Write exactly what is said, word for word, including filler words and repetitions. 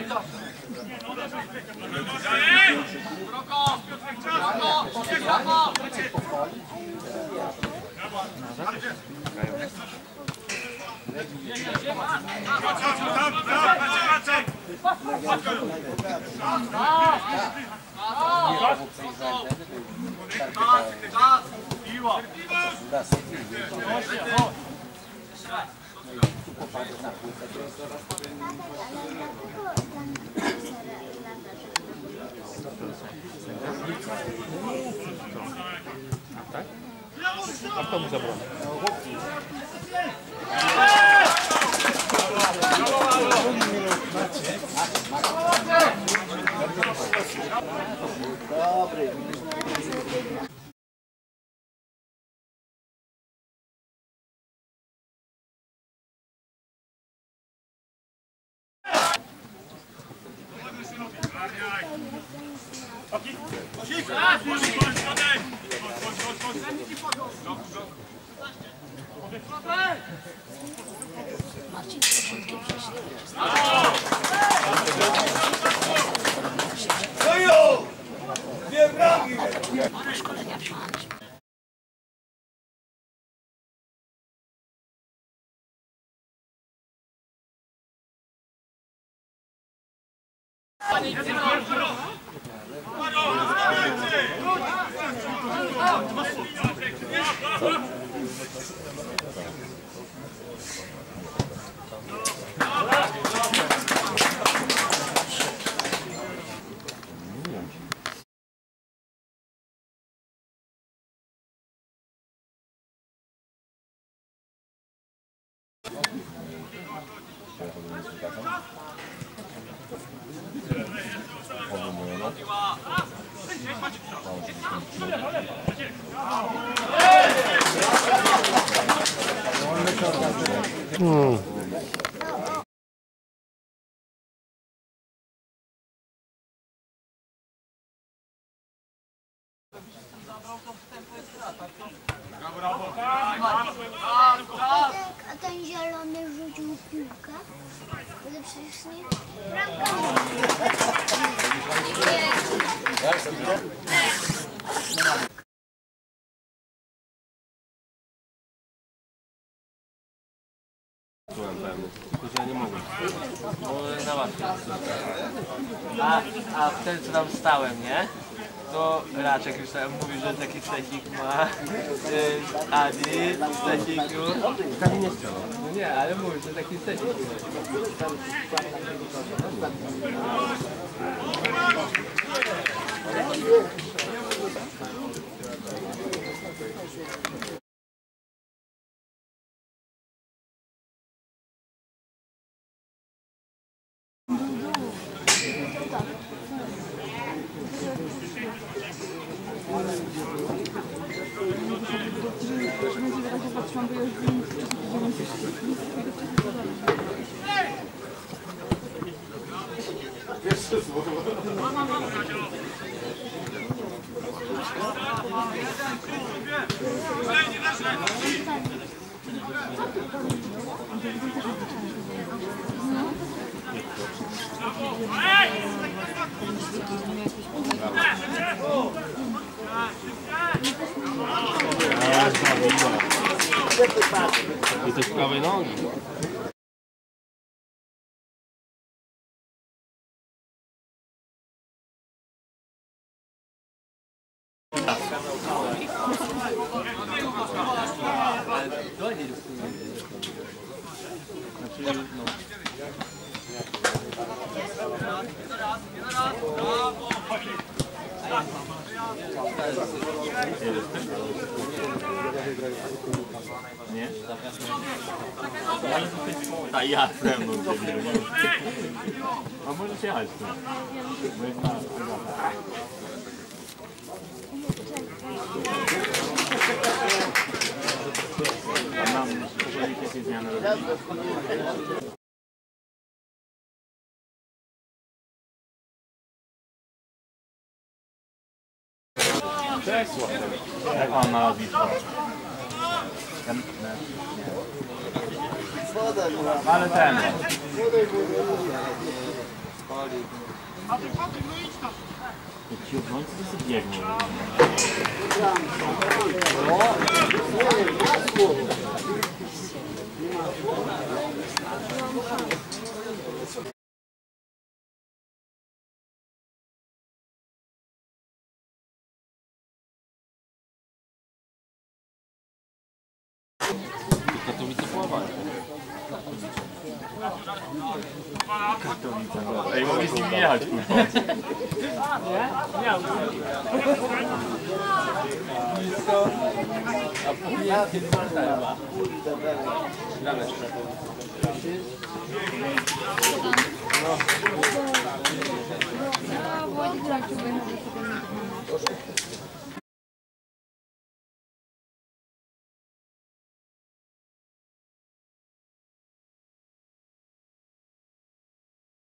A kto mu zabrał? Dobry. Hmm. A ten zielony rzucił piłkę? Ale przecież nie... Bramka! Ja nie mogę. Bo załatwię. A, a wtedy co tam stałem, nie? To Raczek już tam mówił, że taki stecik ma. Yy, Adi, steciku. Tam nie strzelał. No nie, ale mówił, że taki stecik ma. I to z prawej nogi. Nie? A ja ze mną. A możesz jechać tu. Bo jest na... A nam powoli jakieś zmiany robili. Cześć, jak mam na nazwisko? Ale ten. boli. Ci obrońcy to sobie biegną. Katowice połamane. Katowice, no. Ej, mogli z nimi jechać, kurwa. Blisko. A później kiedy chyba. Gramy jeszcze. Wojtek grać, bo